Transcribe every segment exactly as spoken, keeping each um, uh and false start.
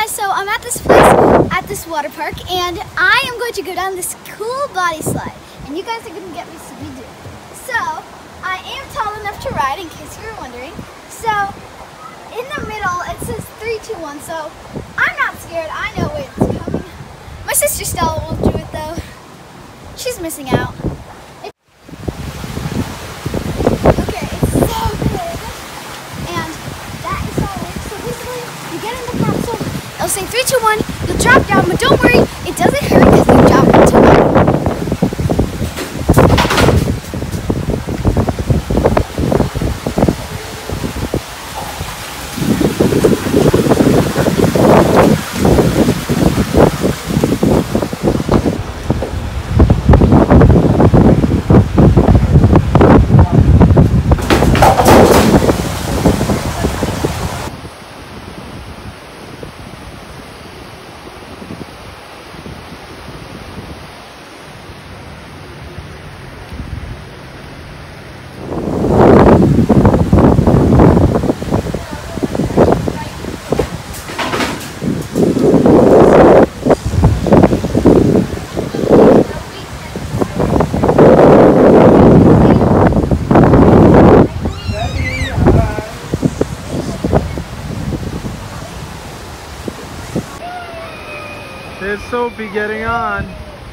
guys, so I'm at this place, at this water park, and I am going to go down this cool body slide. And you guys are going to get me some do. So, I am tall enough to ride, in case you were wondering. So, in the middle, it says three, two, one, so I'm not scared. I know what's coming. My sister Stella will do it, though. She's missing out. It okay, it's so big. And that is how it works. So basically, you get in the capsule, it'll say three, two, one, you'll drop down, but don't worry, it doesn't hurt because you drop into one. There's Sophie getting on.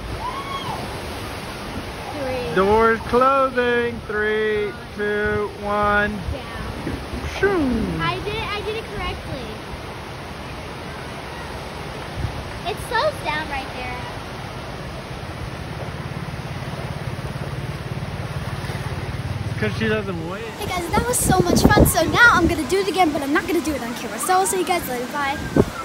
Three. Doors closing. Three, two, one. Down. Shoo. I did it, I did it correctly. It slows down right there. Because she doesn't wait. Hey guys, that was so much fun. So now I'm going to do it again, but I'm not going to do it on camera. So I'll see you guys later. Bye.